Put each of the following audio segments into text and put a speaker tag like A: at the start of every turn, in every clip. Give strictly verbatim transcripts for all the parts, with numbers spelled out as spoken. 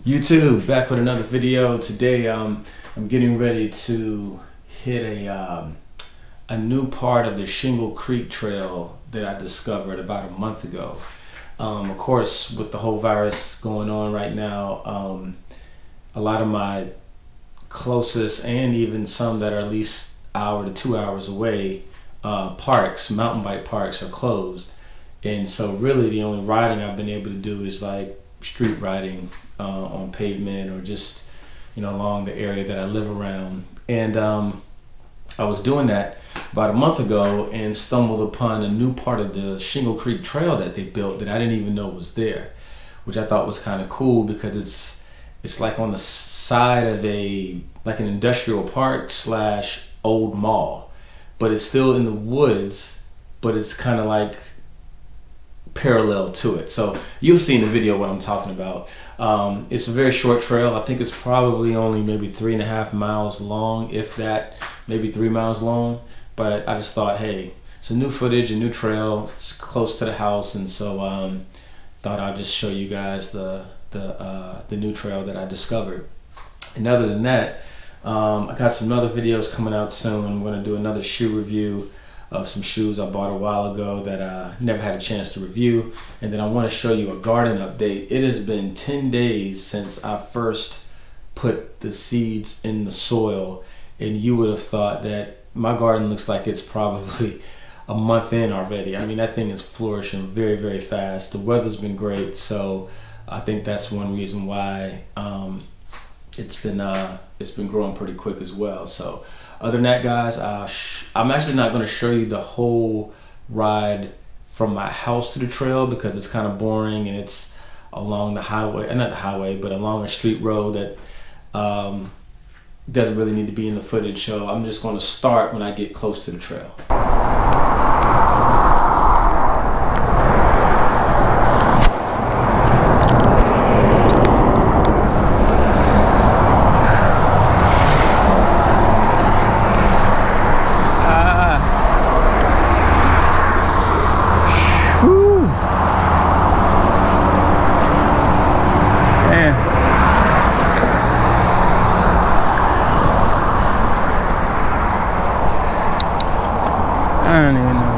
A: YouTube, back with another video. Today um, I'm getting ready to hit a, um, a new part of the Shingle Creek Trail that I discovered about a month ago. Um, of course, with the whole virus going on right now, um, a lot of my closest and even some that are at least hour to two hours away, uh, parks, mountain bike parks are closed. And so really the only riding I've been able to do is like street riding uh, on pavement or just, you know, along the area that I live around. And um, I was doing that about a month ago and stumbled upon a new part of the Shingle Creek Trail that they built that I didn't even know was there, which I thought was kind of cool because it's it's like on the side of a like an industrial park slash old mall, but it's still in the woods, but it's kind of like parallel to it. So you'll see in the video what I'm talking about. Um, it's a very short trail. I think it's probably only maybe three and a half miles long, if that, maybe three miles long. But I just thought, hey, it's a new footage, a new trail. It's close to the house, and so um, thought I'd just show you guys the the uh, the new trail that I discovered. And other than that, um, I got some other videos coming out soon. I'm going to do another shoe review of some shoes I bought a while ago that I never had a chance to review. And then I want to show you a garden update. It has been ten days since I first put the seeds in the soil, and you would have thought that my garden looks like it's probably a month in already. I mean, that thing is flourishing very, very fast. The weather's been great, so I think that's one reason why um, it's been uh, it's been growing pretty quick as well. So other than that, guys, uh, sh I'm actually not going to show you the whole ride from my house to the trail because it's kind of boring and it's along the highway, uh, not the highway, but along a street road that um, doesn't really need to be in the footage. So I'm just going to start when I get close to the trail.
B: I don't even know.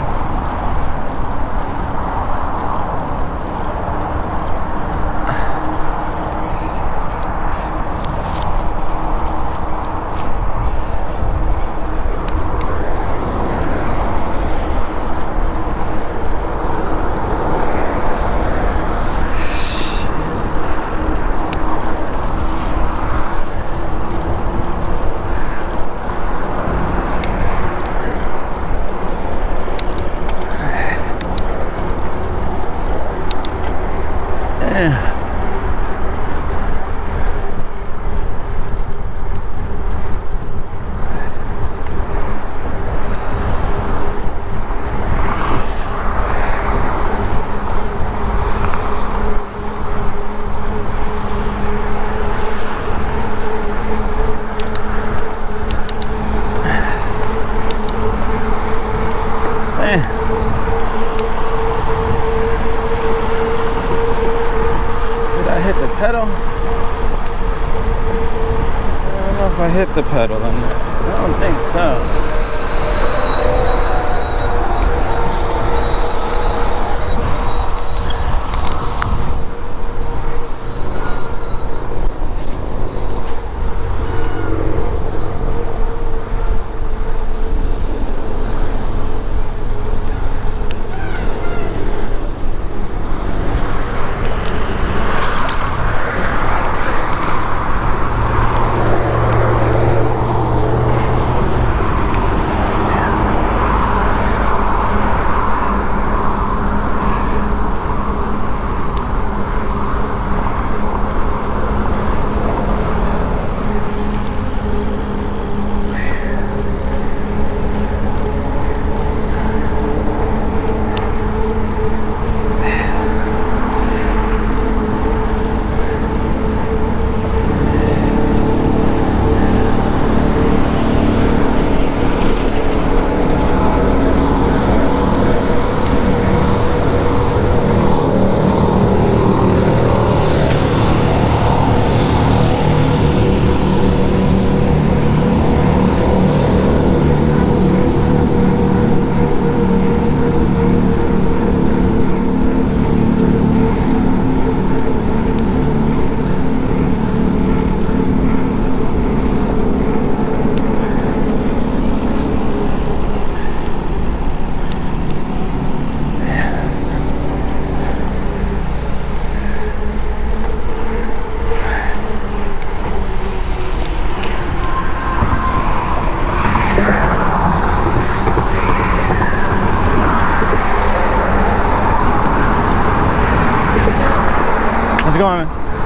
B: Pedal. I don't know if I hit the pedal. I don't think so. going?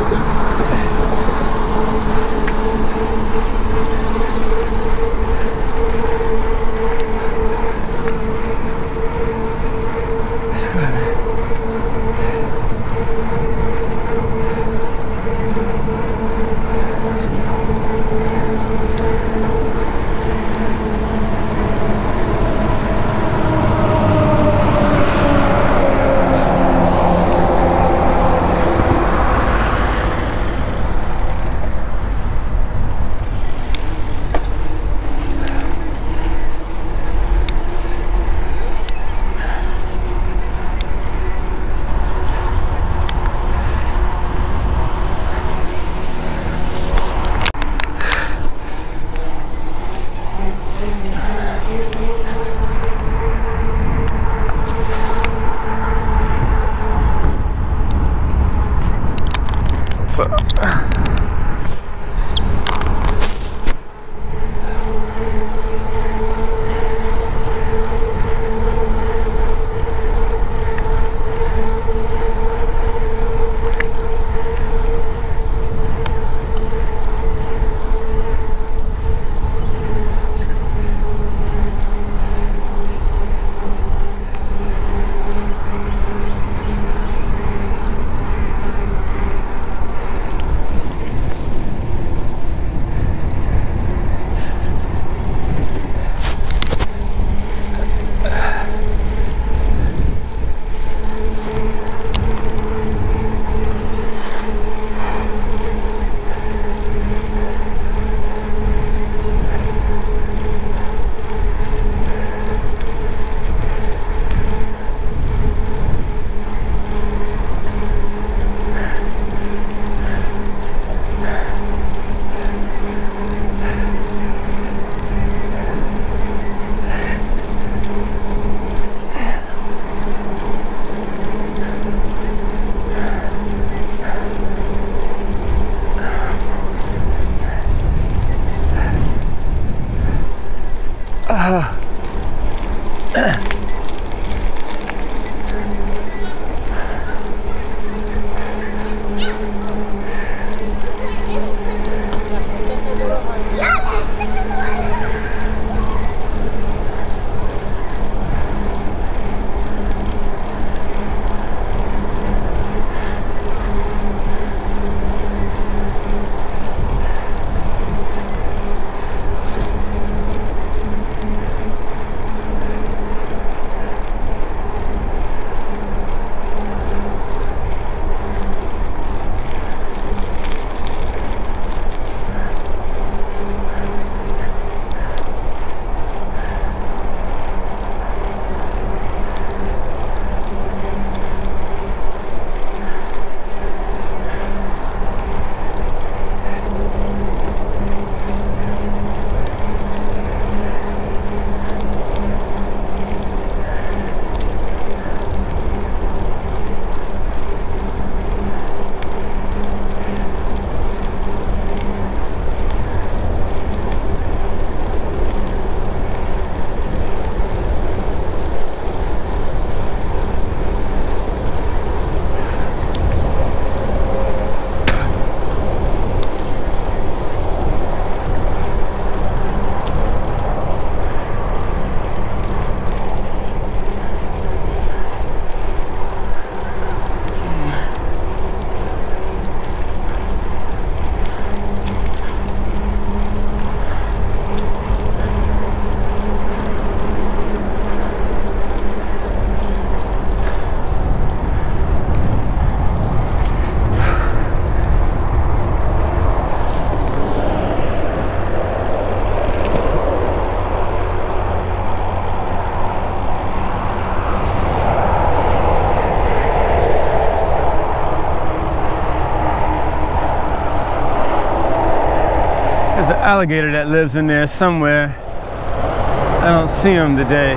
B: There's an alligator that lives in there somewhere. I don't see him today.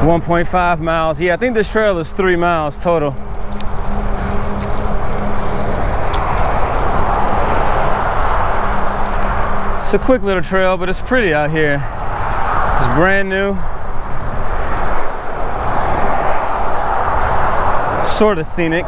B: one point five miles. Yeah, I think this trail is three miles total. It's a quick little trail, but it's pretty out here. It's brand new. Sort of scenic.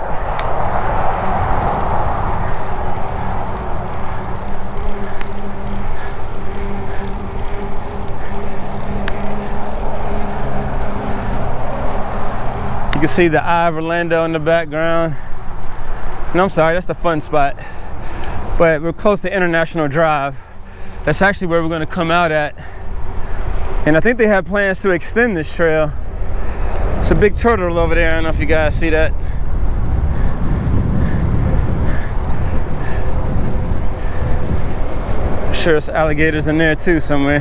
B: You can see the Eye of Orlando in the background. No, I'm sorry, that's the fun spot. But we're close to International Drive. That's actually where we're going to come out at. And I think they have plans to extend this trail. It's a big turtle over there. I don't know if you guys see that. I'm sure there's alligators in there too somewhere.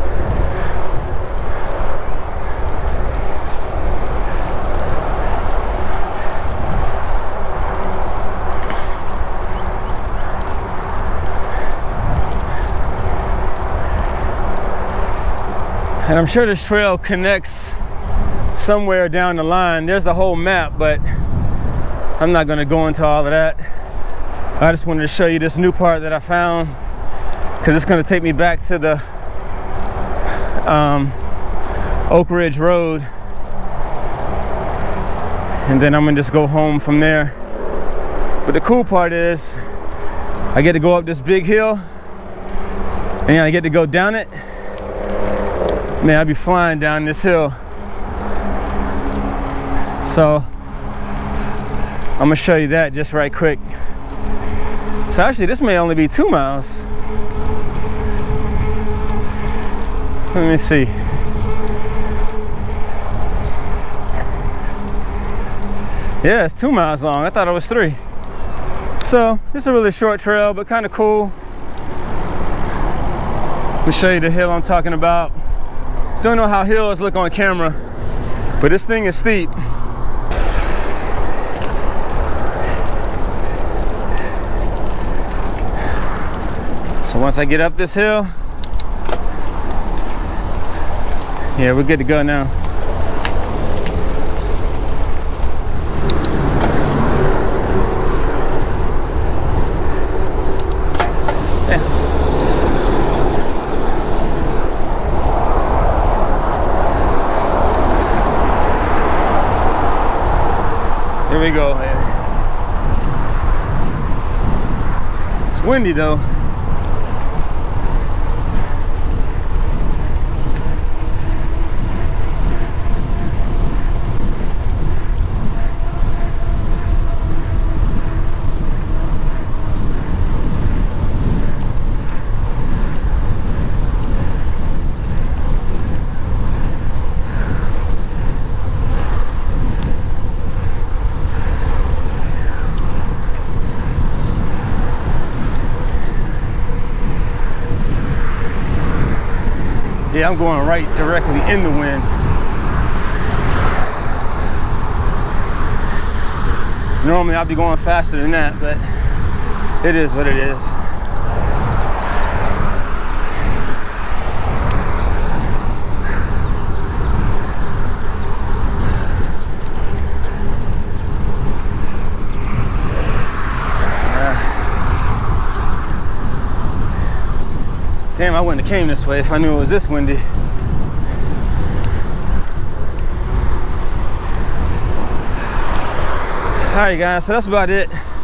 B: And I'm sure this trail connects somewhere down the line. There's a whole map, but I'm not gonna go into all of that. I just wanted to show you this new part that I found, because it's gonna take me back to the um, Oak Ridge Road. And then I'm gonna just go home from there. But the cool part is, I get to go up this big hill, and I get to go down it. Man, I'd be flying down this hill. So I'm gonna show you that just right quick. So actually this may only be two miles. Let me see. Yeah, it's two miles long. I thought it was three. So it's a really short trail, but kind of cool. Let me show you the hill I'm talking about. Don't know how hills look on camera, but this thing is steep. So once I get up this hill, yeah, we're good to go now. Here we go, man. It's windy though. Yeah, I'm going right directly in the wind. So normally I'll be going faster than that, but it is what it is. Damn, I wouldn't have came this way if I knew it was this windy. All right, guys, so that's about it.